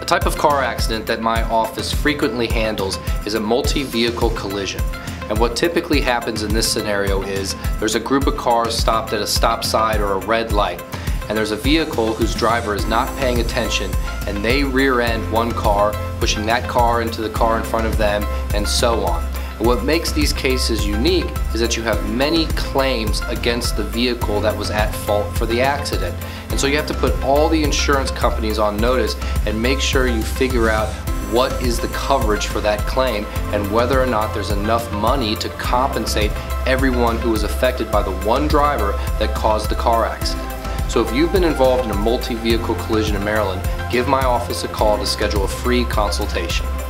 type of car accident that my office frequently handles is a multi-vehicle collision. And what typically happens in this scenario is there's a group of cars stopped at a stop sign or a red light, and there's a vehicle whose driver is not paying attention, and they rear end one car, pushing that car into the car in front of them, and so on. And what makes these cases unique is that you have many claims against the vehicle that was at fault for the accident. And so you have to put all the insurance companies on notice and make sure you figure out what is the coverage for that claim and whether or not there's enough money to compensate everyone who was affected by the one driver that caused the car accident. So if you've been involved in a multi-vehicle collision in Maryland, give my office a call to schedule a free consultation.